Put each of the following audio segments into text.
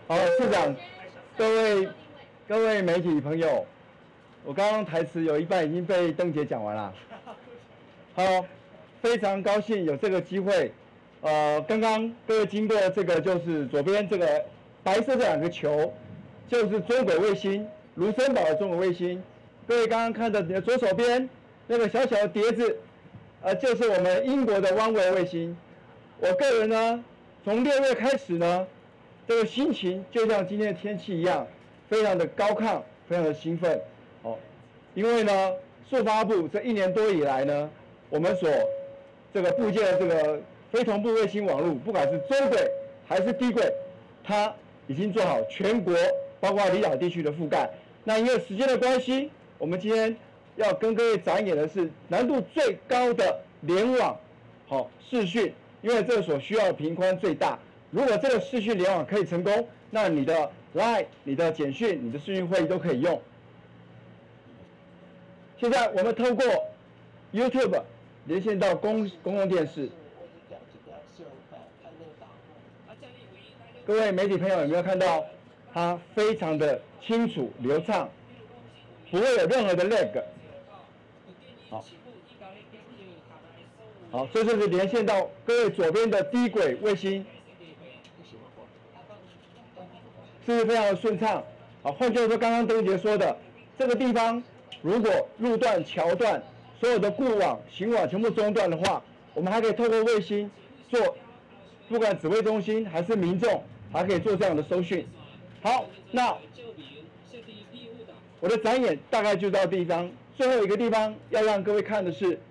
好，市长，各位媒体朋友，我刚刚台词有一半已经被邓姐讲完了。好，非常高兴有这个机会。刚刚各位经过这个就是左边这个白色这两个球，就是中轨卫星卢森堡的中轨卫星。各位刚刚看的你的左手边那个小小的碟子，就是我们英国的OneWeb卫星。我个人呢，从6月开始呢，这个心情就像今天的天气一样，非常的高亢，非常的兴奋。因为呢，速发部这1年多以来呢，我们所这个布建的这个非同步卫星网络，不管是中轨还是低轨，它已经做好全国包括离岛地区的覆盖。那因为时间的关系，我们今天要跟各位展演的是难度最高的联网视讯，因为这个所需要的频宽最大。如果这个视讯联网可以成功，那你的 LINE、你的简讯、你的视讯会议都可以用。现在我们透过 YouTube 连线到公共电视。各位媒体朋友有没有看到？它非常的清楚流畅，不会有任何的 lag。好，这就是连线到各位左边的低轨卫星，是不是非常的顺畅？好，换句话说，刚刚邓杰说的，这个地方如果路段、桥段所有的固网、行网全部中断的话，我们还可以透过卫星做，不管指挥中心还是民众，还可以做这样的搜讯。好，那我的展演大概就到地方，最后一个地方要让各位看的是，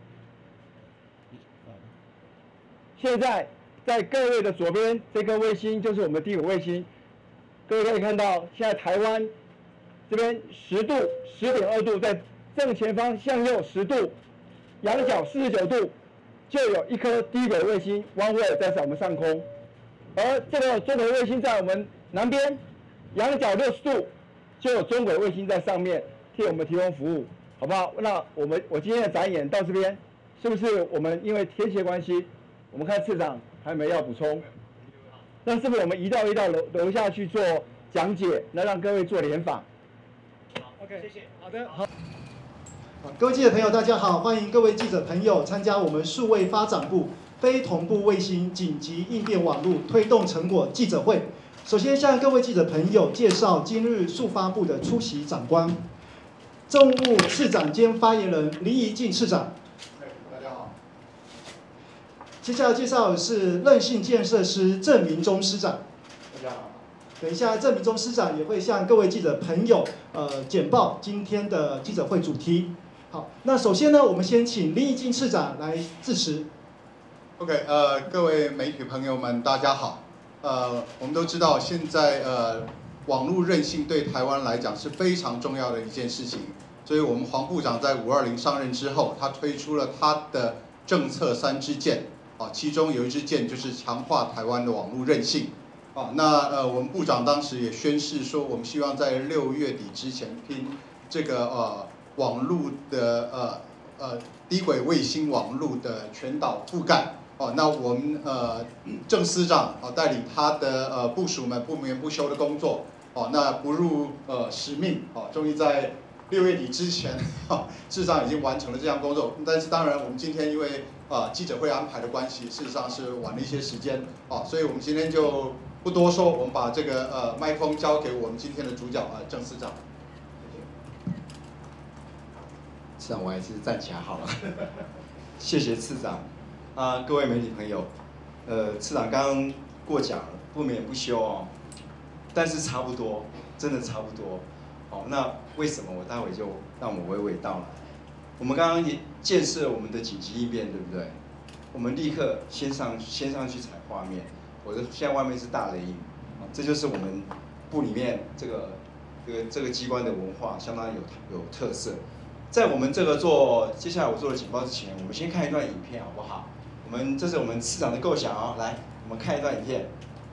现在在各位的左边这颗卫星就是我们低轨卫星，各位可以看到，现在台湾这边10度、10.2度，在正前方向右10度，仰角49度，就有一颗低轨卫星 OneWeb 在我们上空，而这个中轨卫星在我们南边。仰角60度，就有中轨卫星在上面替我们提供服务，好不好？那我今天的展演到这边，是不是我们因为天气的关系，我们看市长还有没有要补充？那是不是我们一道楼下去做讲解，那让各位做联访？ 好 ，OK， 谢谢。好的，好。 各位记者朋友，大家好，欢迎各位记者朋友参加我们数位发展部非同步卫星紧急应变网络推动成果记者会。首先向各位记者朋友介绍今日速发部的出席长官，政务次长兼发言人黎宜敬次长。 大家好。 接下来介绍的是韧性建设师郑明忠师长。 大家好。 等一下，郑明忠师长也会向各位记者朋友简报今天的记者会主题。好，那首先呢，我们先请黎宜敬次长来致辞。 OK， 各位媒体朋友们，大家好。我们都知道，现在网络韧性对台湾来讲是非常重要的一件事情，所以我们黄部长在520上任之后，他推出了他的政策3支箭，其中有一支箭就是强化台湾的网络韧性。那我们部长当时也宣示说，我们希望在6月底之前拼这个网络的低轨卫星网络的全岛覆盖。那我们郑司长带领他的部属们不眠不休的工作，那不辱使命，终于在6月底之前，事实上已经完成了这项工作。但是当然，我们今天因为记者会安排的关系，事实上是晚了一些时间，所以我们今天就不多说，我们把这个麦克风交给我们今天的主角郑司长。 次长，我还是站起来好了，谢谢次长。各位媒体朋友，次长刚刚过奖了，不眠不休哦，但是差不多，真的差不多。那为什么我待会就让我娓娓道来？我们刚刚也建设我们的紧急应变，对不对？我们立刻先上去采画面，现在外面是大雷影，这就是我们部里面这个机关的文化，相当有特色。在我们接下来我做的警报之前，我们先看一段影片好不好？这是我们次长的构想哦，来，我们看一段影片。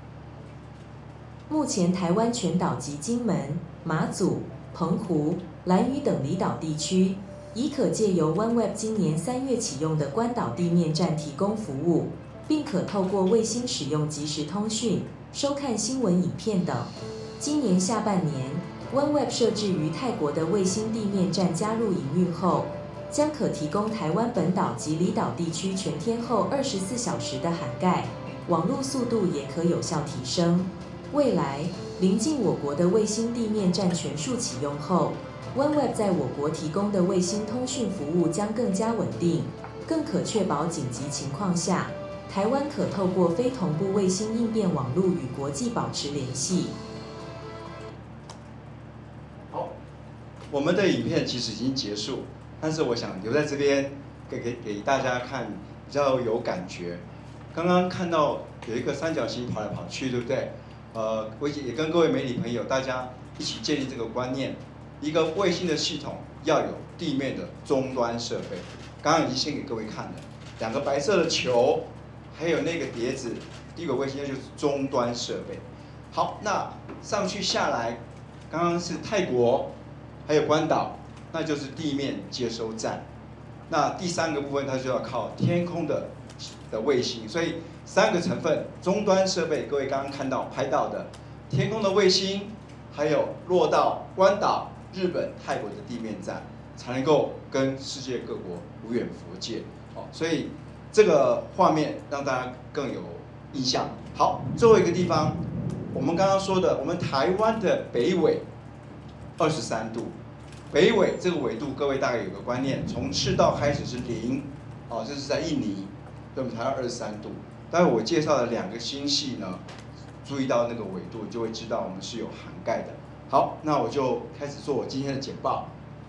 目前台湾全岛及金门、马祖、澎湖、兰屿等离岛地区，已可借由 OneWeb 今年3月启用的关岛地面站提供服务，并可透过卫星使用即时通讯， 收看新闻影片等。今年下半年 ，OneWeb 设置于泰国的卫星地面站加入营运后，将可提供台湾本岛及离岛地区全天候24小时的涵盖，网络速度也可有效提升。未来，临近我国的卫星地面站全数启用后， OneWeb 在我国提供的卫星通讯服务将更加稳定，更可确保紧急情况下，台湾可透过非同步卫星应变网络与国际保持联系。 好，我们的影片其实已经结束，但是我想留在这边给大家看，比较有感觉。刚刚看到有一个三角形跑来跑去，对不对？我也跟各位媒体朋友大家一起建立这个观念。一个卫星的系统要有地面的终端设备，刚刚已经先给各位看了2个白色的球，还有那个碟子，低轨卫星那就是终端设备。好，那上去下来，刚刚是泰国，还有关岛，那就是地面接收站。那第3个部分它就要靠天空的卫星，所以3个成分：终端设备，各位刚刚看到拍到的天空的卫星，还有落到关岛、日本、泰国的地面站，才能够跟世界各国无远弗届。所以这个画面让大家更有印象。好，最后一个地方，我们刚刚说的，我们台湾的北纬23度，北纬这个纬度，各位大概有个观念，从赤道开始是0，这是在印尼，所以我们台湾23度。待会我介绍的2个星系呢，注意到那个纬度，就会知道我们是有涵盖的。好，那我就开始做我今天的简报。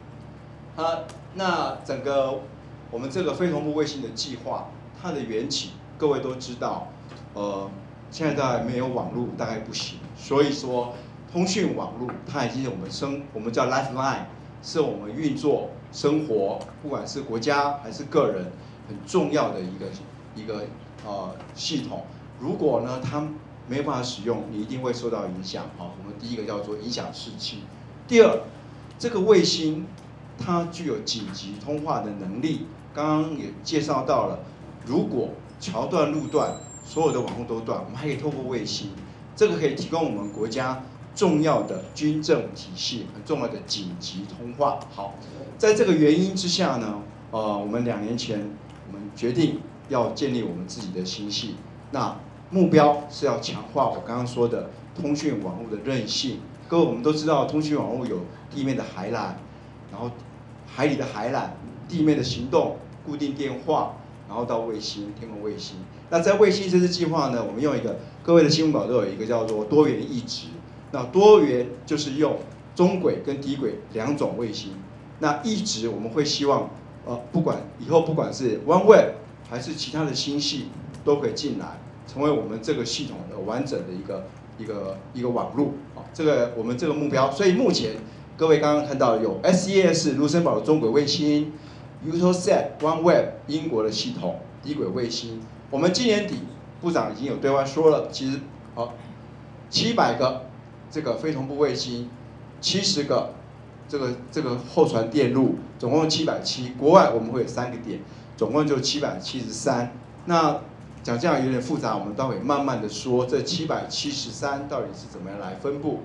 那整个我们这个非同步卫星的计划，它的缘起，各位都知道，现在大概没有网络大概不行，所以说通讯网络它已经是我们叫 lifeline， 是我们运作生活，不管是国家还是个人很重要的一个系统。如果呢它没有办法使用，你一定会受到影响。好，我们第一个叫做影响士气。第二，这个卫星它具有紧急通话的能力。刚刚也介绍到了，如果桥断路断，所有的网络都断，我们还可以透过卫星，这个可以提供我们国家重要的军政体系很重要的紧急通话。好，在这个原因之下呢，我们2年前我们决定要建立我们自己的星系。那目标是要强化我刚刚说的通讯网络的韧性。各位，我们都知道通讯网络有地面的海缆，然后海里的海缆，地面的行动、固定电话，然后到卫星、天空卫星。那在卫星这次计划呢，我们用一个各位的新闻稿都有一个叫做多元异质。那多元就是用中轨跟低轨2种卫星。那异质我们会希望以后不管是 OneWeb 还是其他的星系都可以进来，成为我们这个系统的完整的一个网路。这个我们这个目标，所以目前各位刚刚看到有 SES 卢森堡的中轨卫星 ，Eutelsat OneWeb 英国的系统低轨卫星。我们今年底部长已经有对外说了，其实700个这个非同步卫星，70个这个后传电路，总共770。国外我们会有3个点，总共就773。那讲这样有点复杂，我们待会慢慢的说，这773到底是怎么样来分布。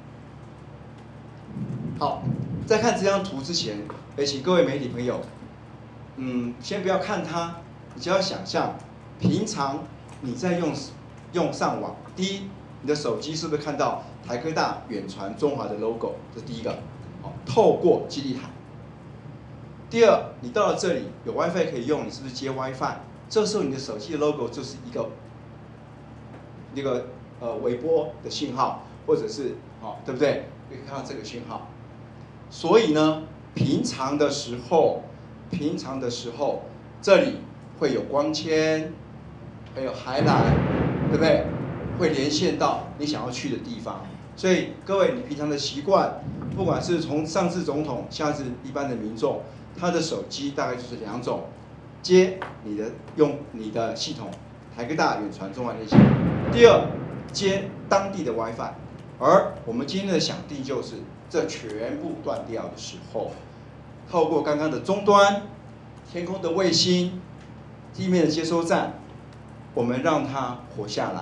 好，在看这张图之前，请各位媒体朋友，先不要看它，你只要想象，平常你在用上网，第一，你的手机是不是看到台科大远传中华的 logo？ 这是第一个，透过基地台。第二，你到了这里有 WiFi 可以用，你是不是接 WiFi？这时候你的手机的 logo 就是一个微波的信号，或者是对不对？可以看到这个信号。所以呢，平常的时候，这里会有光纤，还有海缆，对不对？会连线到你想要去的地方。所以各位，你平常的习惯，不管是从上至总统，下至一般的民众，他的手机大概就是2种。用你的系统，台科大远传中华电信。第二，接当地的 WiFi。而我们今天的想定就是，这全部断掉的时候，透过刚刚的终端、天空的卫星、地面的接收站，我们让它活下来。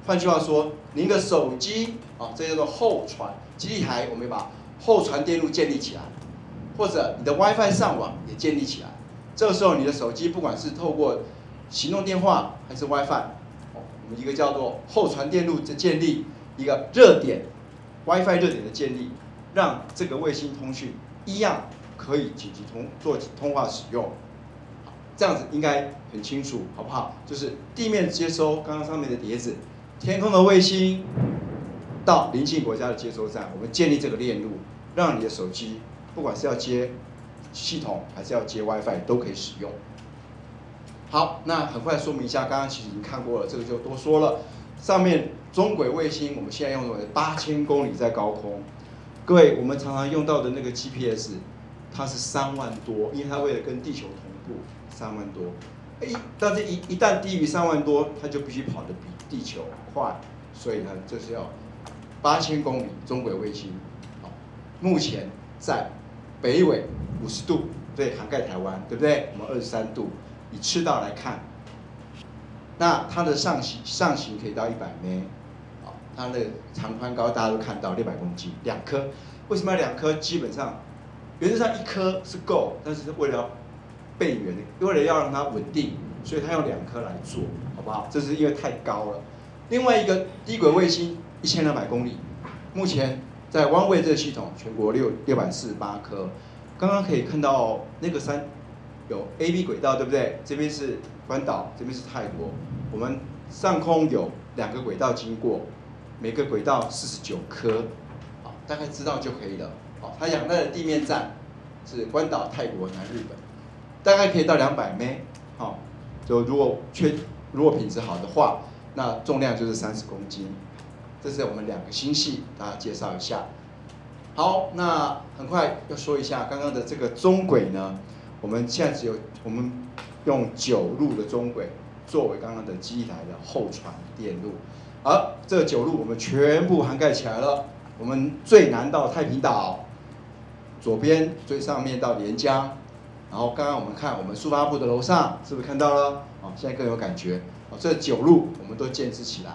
换句话说，您的手机啊，这叫做后传基地台，我们把后传电路建立起来，或者你的 WiFi 上网也建立起来。这个时候，你的手机不管是透过行动电话还是 WiFi， 我们一个叫做后传电路的建立，一个热点 WiFi 热点的建立，让这个卫星通讯一样可以紧急做通话使用。这样子应该很清楚，好不好？就是地面接收刚刚上面的碟子，天空的卫星到邻近国家的接收站，我们建立这个链路，让你的手机不管是要接系统还是要接 WiFi 都可以使用。好，那很快说明一下，刚刚其实已经看过了，这个就多说了。上面中轨卫星我们现在用的8000公里在高空，各位我们常常用到的那个 GPS， 它是3万多，因为它为了跟地球同步，3万多。但是一旦低于3万多，它就必须跑得比地球快，所以呢，这是要8000公里中轨卫星。好，目前在北纬50度，对，涵盖台湾，对不对？我们23度，以赤道来看，那它的上行可以到100 m， 好，它的长宽高大家都看到600公斤，2颗。为什么要2颗？基本上，原则上1颗是够，但是为了要备援，为了要让它稳定，所以它用2颗来做，好不好？这是因为太高了。另外一个低轨卫星1200公里，目前在OneWeb这个系统，全国648颗。刚刚可以看到那个有 AB 轨道，对不对？这边是关岛，这边是泰国。我们上空有2个轨道经过，每个轨道49颗，好，大概知道就可以了。好，它仰赖的地面站是关岛、泰国、南日本，大概可以到200 m， 好，就如果品质好的话，那重量就是30公斤。这是我们2个星系，大家介绍一下。好，那很快要说一下刚刚的这个中轨呢，我们现在我们用9路的中轨作为刚刚的基地台的后传电路，而这9路我们全部涵盖起来了。我们最南到太平岛，左边最上面到连江，然后刚刚我们看我们速发部的楼上是不是看到了？哦，现在更有感觉。哦，这9路我们都建置起来。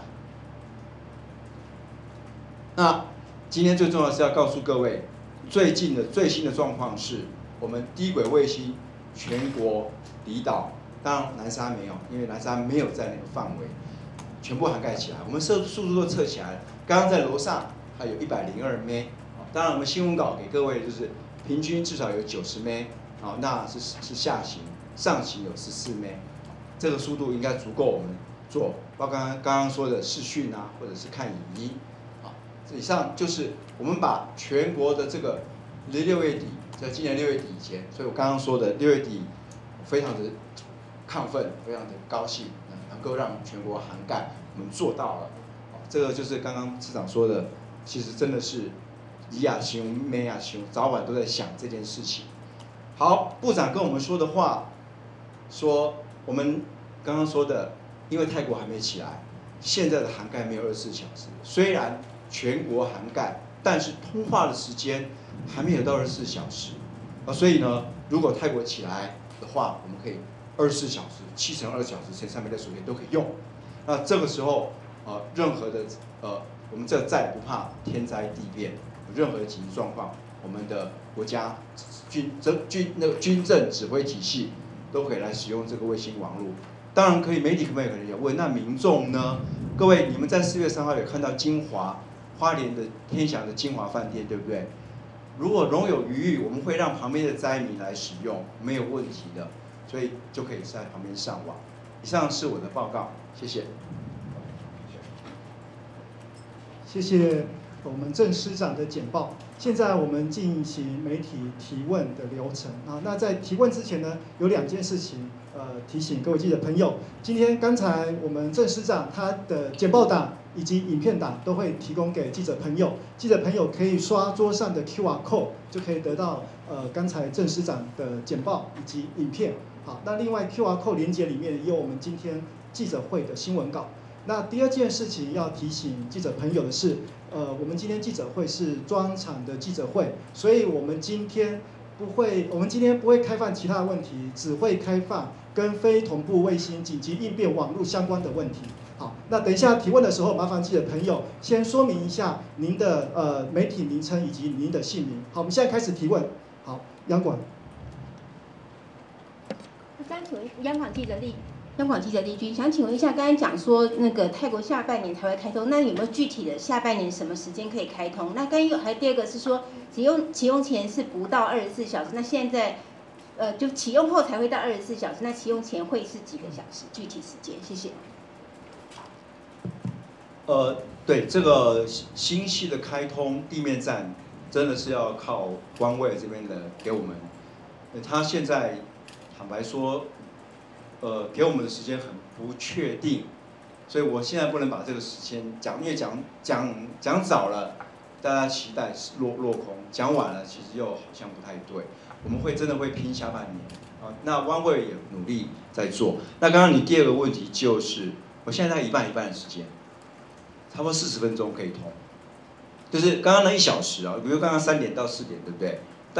那今天最重要的是要告诉各位，最新的状况是，我们低轨卫星全国离岛，当然南沙没有，因为南沙没有在那个范围，全部涵盖起来。我们速度都测起来了。刚刚在楼上还有102 m， 当然我们新闻稿给各位就是平均至少有90 m， 好，那是下行，上行有14 m， 这个速度应该足够我们做，包括刚刚说的视讯啊，或者是看影音。以上就是我们把全国的这个6月底，在今年6月底以前，所以我刚刚说的6月底，非常的亢奋，非常的高兴，能够让全国涵盖，我们做到了。这个就是刚刚市长说的，其实真的是以亚修、没亚修，早晚都在想这件事情。好，部长跟我们说的话，说我们刚刚说的，因为泰国还没起来，现在的涵盖没有24小时，虽然全国涵盖，但是通话的时间还没有到24小时，所以呢，如果泰国起来的话，我们可以24小时、7乘2小时乘360天都可以用。那这个时候，任何的我们这再也不怕天灾地变，任何的紧急状况，我们的国家军政指挥体系都可以来使用这个卫星网络。当然可以，媒体可能也问，那民众呢？各位，你们在4月3号有看到花莲的天祥的金华饭店，对不对？如果容有余裕，我们会让旁边的灾民来使用，没有问题的，所以就可以在旁边上网。以上是我的报告，谢谢。 谢谢我们郑师长的简报。现在我们进行媒体提问的流程啊。那在提问之前呢，有2件事情提醒各位记者朋友。刚才我们郑师长他的简报档以及影片档都会提供给记者朋友，记者朋友可以刷桌上的 QR code 就可以得到刚才郑师长的简报以及影片。好，那另外 QR code 连结里面也有我们今天记者会的新闻稿。那第2件事情要提醒记者朋友的是，我们今天记者会是专场的记者会，所以我们今天不会开放其他的问题，只会开放跟非同步卫星紧急应变网络相关的问题。 好，那等一下提问的时候，麻烦记者朋友先说明一下您的媒体名称以及您的姓名。好，我们现在开始提问。好，央广。 刚请问央广记者丽君，想请问一下，刚才讲说那个泰国下半年才会开通，那有没有具体的下半年什么时间可以开通？那刚还第二个是说启用前是不到24小时，那现在就启用后才会到24小时，那启用前会是几个小时？具体时间，谢谢。 对这个新系的开通地面站，真的是要靠OneWay这边的给我们。他现在坦白说，给我们的时间很不确定，所以我现在不能把这个时间讲，因为讲早了，大家期待落空；讲晚了，其实又好像不太对。我们真的会拼下半年啊。那OneWay也努力在做。那刚刚你第二个问题就是，我现在大概一半的时间。差不多40分钟可以通，就是刚刚那1小时啊，比如刚刚3点到4点，对不对？大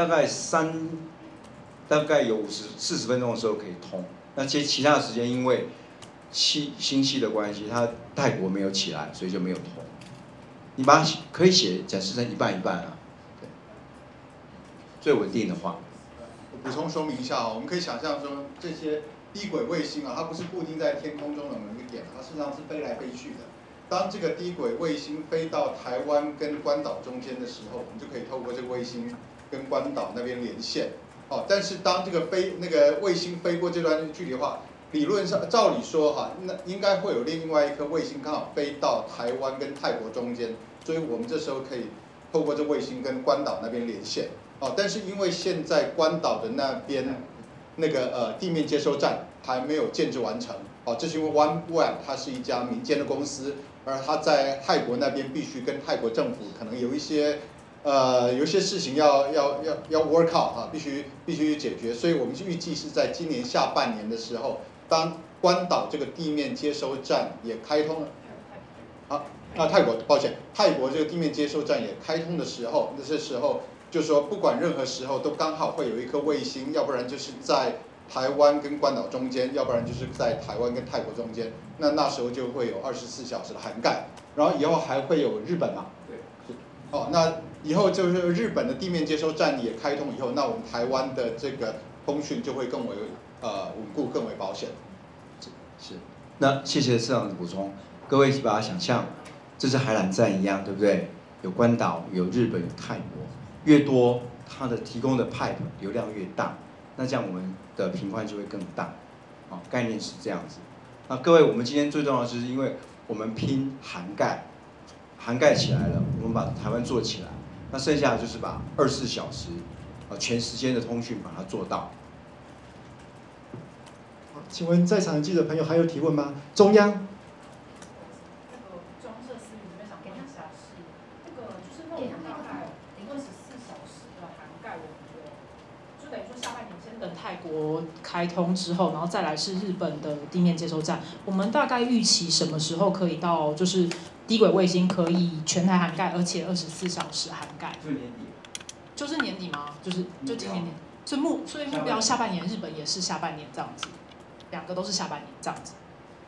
概有40分钟的时候可以通。那其他的时间因为新系的关系，它泰国没有起来，所以就没有通。你把它可以假设成一半啊，对。最稳定的话， 我补充说明一下啊，我们可以想象说这些低轨卫星啊，它不是固定在天空中的某一个点，它事实上是飞来飞去的。当这个低轨卫星飞到台湾跟关岛中间的时候，我们就可以透过这个卫星跟关岛那边连线。但是当这个卫星飞过这段距离的话，理论上照理说哈，那应该会有另外一颗卫星刚好飞到台湾跟泰国中间，所以我们这时候可以透过这卫星跟关岛那边连线。但是因为现在关岛的那边地面接收站还没有建制完成，这是因为 OneWeb 它是一家民间的公司。而他在泰国那边必须跟泰国政府可能有一些事情要 work out 啊，必须解决，所以我们预计是在今年下半年的时候，当关岛这个地面接收站也开通了，泰国这个地面接收站也开通的时候，那这时候就说不管任何时候都刚好会有一颗卫星，要不然就是在台湾跟关岛中间，要不然就是在台湾跟泰国中间，那时候就会有24小时的涵盖，然后以后还会有日本嘛，对，那以后就是日本的地面接收站也开通以后，那我们台湾的这个通讯就会更为稳固、更为保险。 是，那谢谢市长的补充，各位把它想象，这是海缆站一样，对不对？有关岛、有日本、有泰国，越多它的提供的 pipe 流量越大。那这样我们的频宽就会更大，概念是这样子。那各位，我们今天最重要的就是因为我们拼涵盖起来了，我们把台湾做起来，那剩下的就是把24小时，全时间的通讯把它做到。 好，请问在场的记者朋友还有提问吗？中央。 装设思语这边想问一下是，就是那我们大概24小时的涵盖，我们就等于说下半年先等泰国开通之后，然后再来是日本的地面接收站。我们大概预期什么时候可以到，就是低轨卫星可以全台涵盖，而且24小时涵盖？ 就年底。 就是年底吗？就今年年。所以目标下半年，日本也是下半年这样子，2个都是下半年这样子。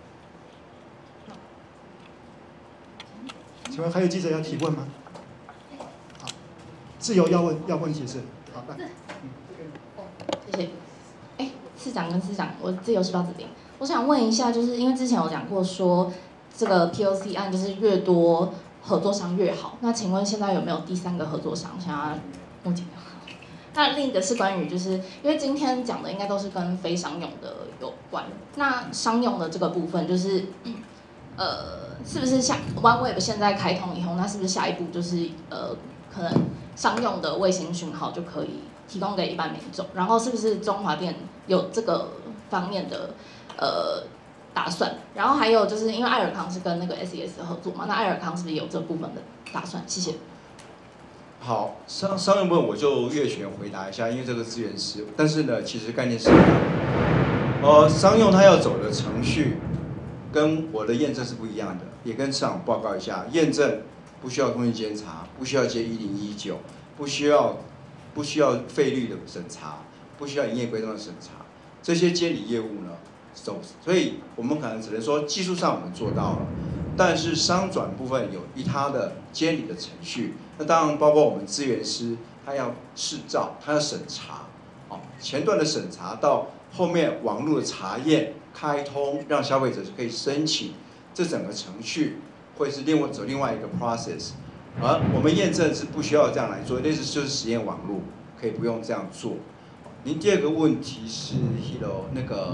请问还有记者要提问吗？好，自由要问题是，好，来。 谢谢。市长跟司长，我自由时报子玲，我想问一下，就是因为之前有讲过说，这个 POC 案就是越多合作商越好。那请问现在有没有第3个合作商？想要目前。那另一个是关于，就是因为今天讲的应该都是跟非商用的有关。那商用的这个部分，就是是不是像 OneWeb 现在开通以后，那是不是下一步就是可能商用的卫星讯号就可以提供给一般民众？然后是不是中华电有这个方面的打算？然后还有就是因为爱尔康是跟那个 SES 合作嘛，那爱尔康是不是有这部分的打算？谢谢。 好，商用部分我就越权回答一下，因为这个资源是，但是呢，其实概念是一样的。商用它要走的程序跟我的验证是不一样的，也跟市场报告一下，验证不需要空气监察，不需要接1019，不需要费率的审查，不需要营业规章的审查，这些监理业务呢， 所以我们可能只能说技术上我们做到了，但是商转部分有它的监理的程序，那当然包括我们资源师，他要试照，他要审查，前段的审查到后面网络的查验、开通，让消费者可以申请，这整个程序会是走另外一个 process， 而我们验证是不需要这样来做，类似就是实验网络，可以不用这样做。您第二个问题是 Hero 那个。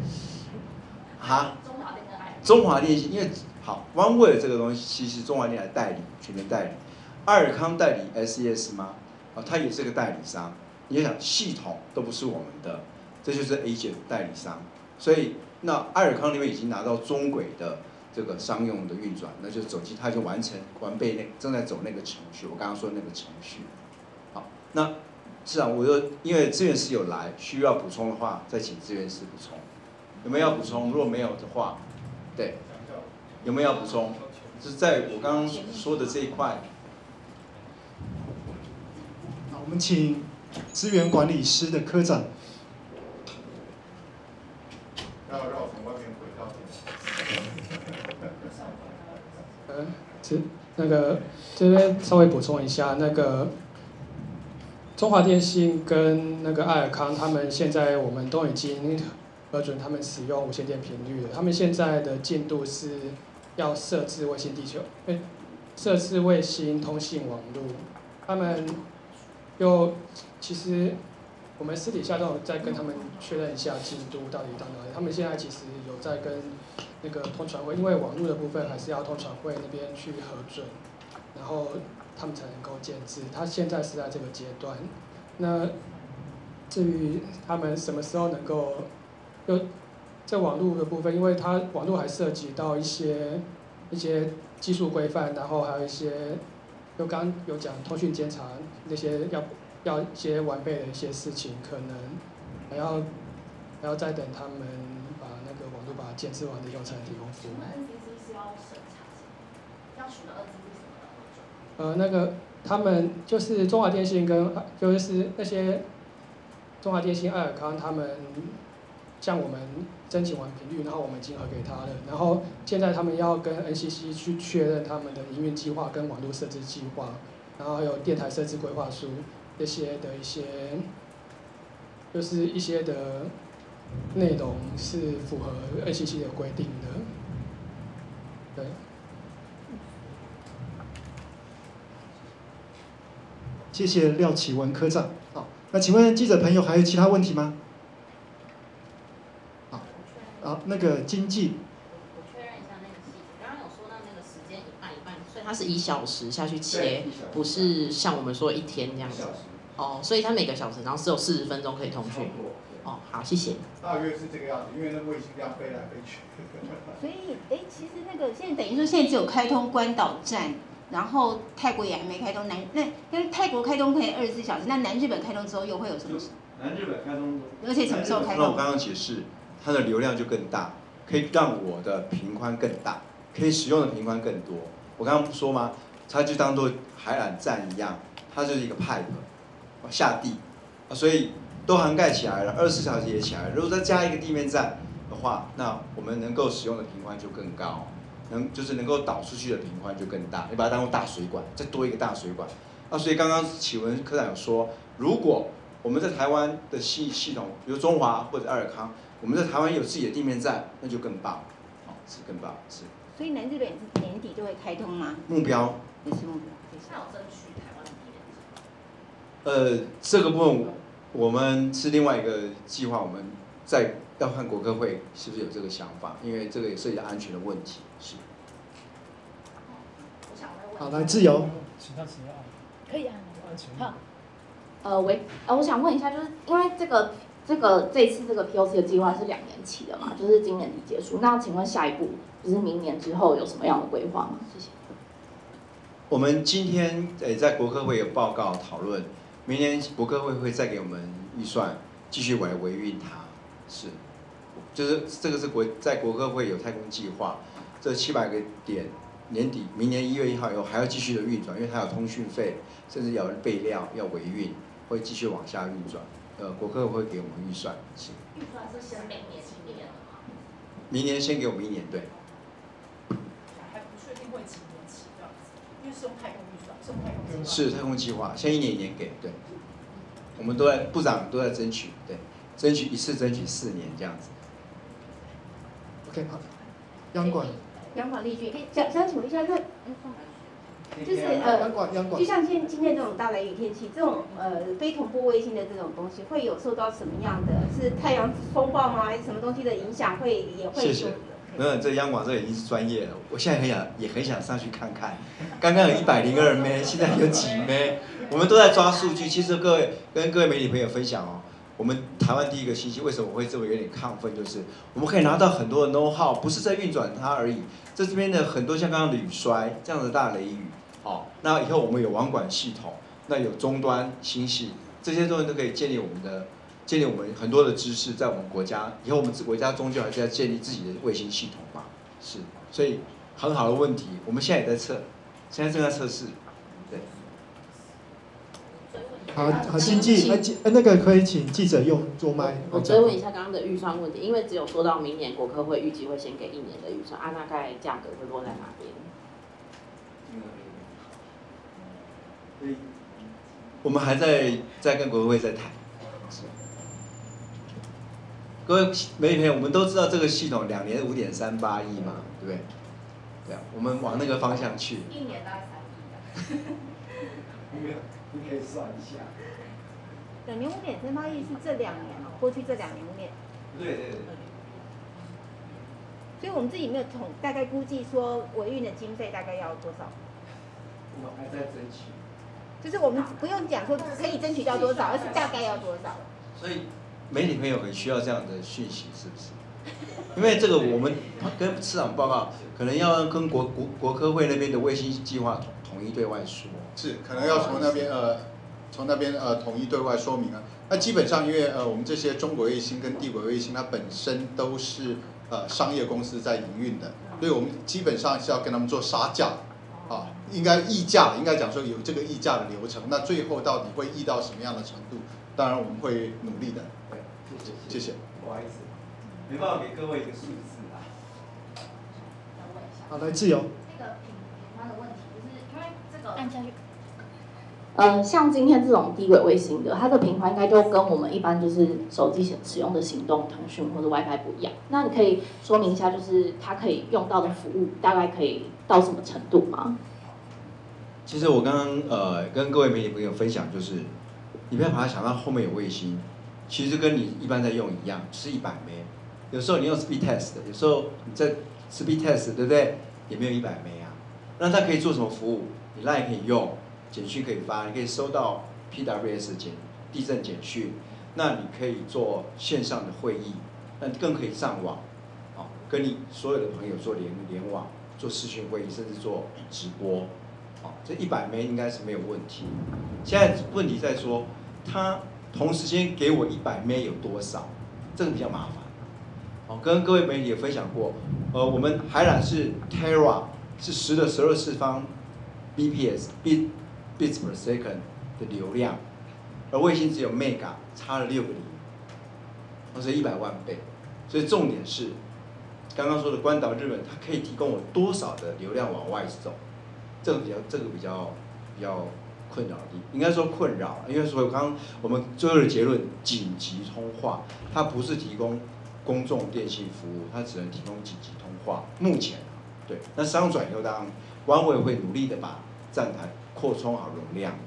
中华电信，因为好 ，OneWare 这个东西其实中华电信来代理，全面代理。爱尔康代理 SES 吗？它也是个代理商。你想，系统都不是我们的，这就是 agent 代理商。所以，那爱尔康那边已经拿到中轨的这个商用的运转，那就是它已经完备正在走那个程序。我刚刚说那个程序。好，那市长，因为资源师有来，需要补充的话，再请资源师补充。有没有要补充？如果没有的话，对，有没有要补充？就是在我刚刚说的这一块。 好，我们请资源管理师的科长。 让我从外面回到这边稍微补充一下，中华电信跟爱尔康，他们现在我们都已经核准他们使用无线电频率了。他们现在的进度是要设置卫星通信网络。他们其实我们私底下都有在跟他们确认一下进度到底到哪里。他们现在其实有在跟通传会，因为网络的部分还是要通传会那边去核准，然后他们才能够建制。他现在是在这个阶段。那至于他们什么时候能够这网络的部分，因为它网络还涉及到一些技术规范，然后还有一些刚刚有讲通讯监察那些要一些完备的一些事情，可能还要再等他们把那个网络把它建制完的以后才能提供服务。 我们 NCC 是要审查什么？要取得 NCC 什么的？ 他们就是中华电信就是那些中华电信、爱尔康他们。向我们申请完频率，然后我们已经核给他了。然后现在他们要跟 NCC 去确认他们的营运计划跟网络设置计划，然后还有电台设置规划书这些的就是一些的内容是符合 NCC 的规定的。对。 谢谢廖启文科长。好，那请问记者朋友还有其他问题吗？好，那个经济。 我确认一下那个细节，刚刚有说到那个时间一半一半，所以它是1小时下去切，不是像我们说1天这样子。哦，所以它每个小时，然后只有40分钟可以通讯。哦，好，谢谢。 大约是这个样子，因为那卫星这样飞来飞去。 所以，其实现在等于说现在只有开通关岛站，然后泰国也还没开通。因为泰国开通可以24小时，那南日本开通之后又会有什么？ 南日本开通， 而且什么时候开通？ 那我刚刚解释。它的流量就更大，可以让我的频宽更大，可以使用的频宽更多。我刚刚不说吗？它就当做海缆站一样，它就是一个 pipe 下地，所以都涵盖起来了，24小时也起来了。如果再加一个地面站的话，那我们能够使用的频宽就更高，就是能够导出去的频宽就更大。你把它当做大水管，再多一个大水管。所以刚刚启文科长有说，如果我们在台湾的系统，比如中华或者爱尔康。我们在台湾有自己的地面站，那就更棒，是更棒，是。 所以南日本也是年底就会开通吗？ 目标。 也是目标。 那有争取台湾的地面站？ 这个部分我们是另外一个计划，我们要看国科会是不是有这个想法，因为这个也涉及到安全的问题，是。 好，来自由。 请他直接按。 可以按。 好。我想问一下，就是因为这次这个 POC 的计划是2年期的嘛，就是今年底结束。那请问下一步就是明年之后有什么样的规划吗？谢谢。 我们今天在国科会有报告讨论，明年国科会会再给我们预算，继续来维运它。是，就是这个是在国科会有太空计划，这700个点年底明年1月1号以后还要继续的运转，因为它有通讯费，甚至有人备料要维运，会继续往下运转。国科会给我们预算，是。 预算是先每年的吗？ 明年先给我们1年，对。 还不确定会几年起这样子，因为是用太空预算，是用太空计划。 是太空计划，先1年给，对。我们都在部长都在争取，对，争取一次争取4年这样子。 OK， 好，央广丽君，想请问一下，那就是就像今天这种大雷雨天气，这种非同步卫星的这种东西，会有受到什么样的？是太阳风暴吗？还是什么东西的影响？也会？ 谢谢。没有，这央广这已经是专业了。我现在也很想上去看看。刚刚有102枚，现在有几枚？我们都在抓数据。其实跟各位媒体朋友分享哦，我们台湾第一个星系为什么会这么有点亢奋？就是我们可以拿到很多的 know how， 不是在运转它而已。这边的很多像刚刚的雨衰这样的大雷雨，哦，那以后我们有网管系统，那有终端星系，这些东西都可以建立我们很多的知识，在我们国家，以后我们国家终究还是要建立自己的卫星系统嘛，是，所以很好的问题，我们现在也在测，现在正在测试，对。 好，经济，那个可以请记者做麦。 我追问一下刚刚的预算问题，因为只有说到明年国科会预计会先给1年的预算，大概价格会落在哪边？ 我们还在跟国科会在谈。各位媒体朋友，我们都知道这个系统2年5.38亿嘛，对不对？对啊，我们往那个方向去。 1年大概3亿。 你可以算一下。 2年5.38亿是这2年哦，过去这2年5年。 对。 所以我们自己没有大概估计说维运的经费大概要多少。 我们还在争取。 就是我们不用讲说可以争取到多少，而是大概要多少。 所以媒体朋友很需要这样的讯息，是不是？因为这个我们跟市长报告，可能要跟国科会那边的卫星计划统一对外说。 是，可能要从那边统一对外说明啊。那基本上因为我们这些中国卫星跟地轨卫星，它本身都是商业公司在营运的，所以我们基本上是要跟他们做杀价。啊，应该议价，应该讲说有这个议价的流程。那最后到底会议到什么样的程度？当然我们会努力的。 对， 谢谢。 不好意思，没办法给各位一个数字啊。 好，来自由。 那个频宽的问题，就是因为这个按下去。 像今天这种低轨卫星的，它的频宽应该就跟我们一般就是手机使用的行动通讯或者 WiFi 不一样。那你可以说明一下，就是它可以用到的服务大概可以到什么程度吗？ 其实我刚刚跟各位媒体朋友分享，就是你不要把它想到后面有卫星，其实跟你一般在用一样，是100枚。有时候你用 speed test， 有时候你在 speed test， 对不对？也没有100枚啊。那它可以做什么服务？你 LINE 可以用。简讯可以发，你可以收到 PWS 地震简讯，那你可以做线上的会议，那更可以上网，哦，跟你所有的朋友做联网，做视讯会议，甚至做直播，哦，这100枚应该是没有问题。现在问题在说，他同时间给我100枚有多少？这个比较麻烦。哦，跟各位媒体也分享过，我们海缆是 Tera， 是10的12次方 bits per second 的流量，而卫星只有 mega， 差了6个零，所以100万倍。所以重点是，刚刚说的关岛日本，它可以提供我多少的流量往外走？这个比较困扰的地方，应该说困扰，因为说我们最后的结论，紧急通话，它不是提供公众电信服务，它只能提供紧急通话。目前，对，那商转以后，当然湾委会努力的把站台扩充好容量。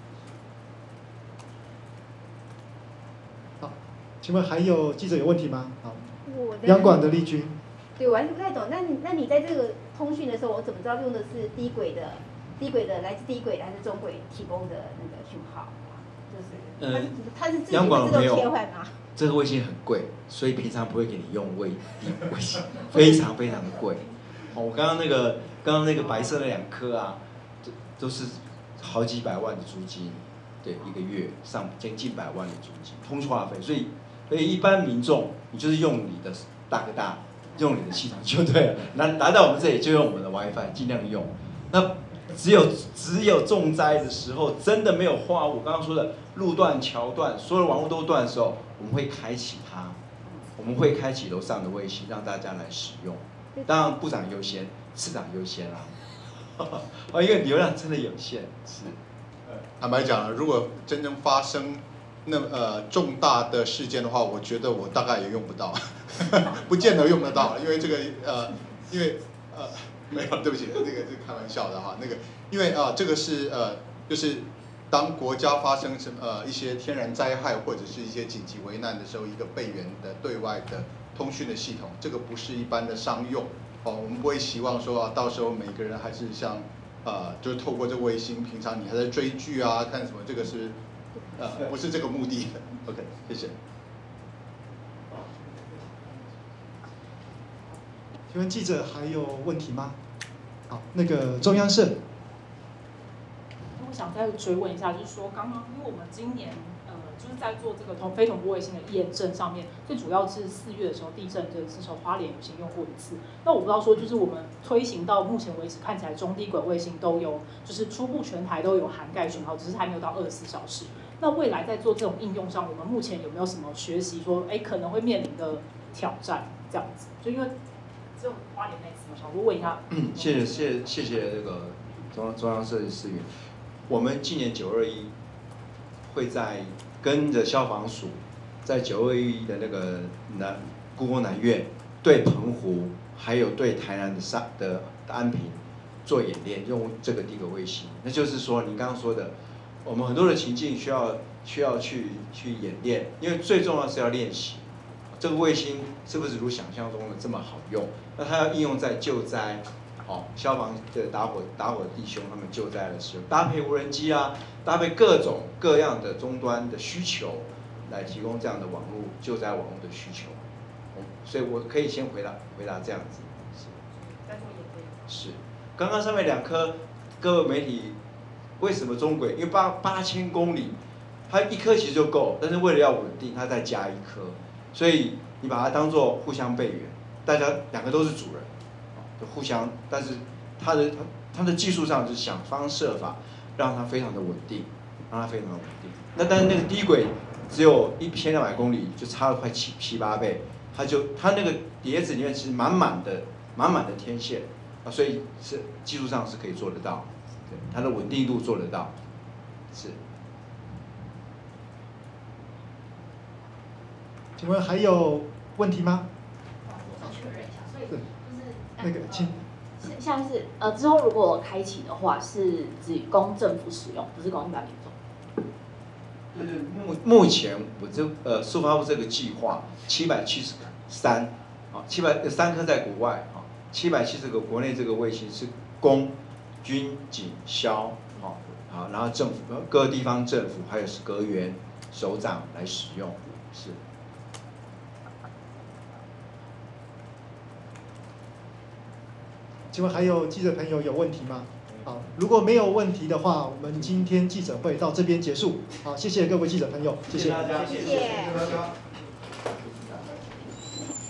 好，请问还有记者有问题吗？好，央广的丽君。 对，我还是不太懂。那你在这个通讯的时候，我怎么知道用的是低轨的来自低轨还是中轨提供的那个讯号？就是它是自己会自动切换吗？ 这个卫星很贵，所以平常不会给你用卫星，非常非常的贵。哦，我刚刚那个白色的2颗啊，都是好几百万的租金，对，一个月近100万的租金，通话费。所以一般民众，你就是用你的大哥大，用你的系统就对了。来到我们这里就用我们的 WiFi， 尽量用。那只有重灾的时候，真的没有话务，刚刚说的路段、桥段，所有的网络都断的时候，我们会开启它。 我们会开启楼上的卫星让大家来使用。当然部长优先，次长优先啦。因为流量真的有限，是。 坦白讲，如果真正发生重大的事件的话，我觉得我大概也用不到，不见得用得到，因为这个没有，对不起，这个是开玩笑的哈，因为这个是就是当国家发生一些天然灾害或者是一些紧急危难的时候，一个备援的对外的通讯的系统，这个不是一般的商用哦，我们不会希望说到时候每个人还是像就是透过这个卫星，平常你还在追剧啊，看什么，这个是不是这个目的 ？OK， 谢谢。 请问记者还有问题吗？好，那个中央社。 我想再追问一下，就是说刚刚因为我们今年就是在做这个非同步卫星的验证上面，最主要是4月的时候地震的时候，花莲有先用过一次。那我不知道说，就是我们推行到目前为止，看起来中低轨卫星都有，就是初步全台都有涵盖讯号，只是还没有到24小时。那未来在做这种应用上，我们目前有没有什么学习说，可能会面临的挑战？这样子，就因为只有花莲那次，我想说问一下。 谢谢这个中央社的市员。我们今年921会在跟着消防署，在921的那个故宫南院对澎湖，还有对台南的安平做演练，用这个低轨卫星。那就是说，你刚刚说的，我们很多的情境需要去演练，因为最重要是要练习。这个卫星是不是如想象中的这么好用？那它要应用在救灾。消防的打火弟兄他们救灾的时候，搭配无人机啊，搭配各种各样的终端的需求，来提供这样的网络救灾网络的需求。所以我可以先回答这样子。是。刚刚上面2颗，各位媒体为什么中轨？因为8000公里，它1颗其实就够，但是为了要稳定，它再加1颗，所以你把它当作互相备援，大家2个都是主人。互相，但是它的技术上就是想方设法让它非常的稳定，那但是那个低轨只有1200公里，就差了快7、8倍，它那个碟子里面其实满满的天线啊，所以是技术上是可以做得到，对，它的稳定度做得到，是。 请问还有问题吗？ 我想确认一下，所以。 那个，请。 现在是之后如果开启的话，是只供政府使用，不是供一般民众。 目前我速发布这个计划773，啊，3颗在国外啊，770个国内这个卫星是供军警消好，然后政府各地方政府还有阁员首长来使用，是。 请问还有记者朋友有问题吗？好，如果没有问题的话，我们今天记者会到这边结束。好，谢谢各位记者朋友，谢谢。 谢谢大家，谢谢大家。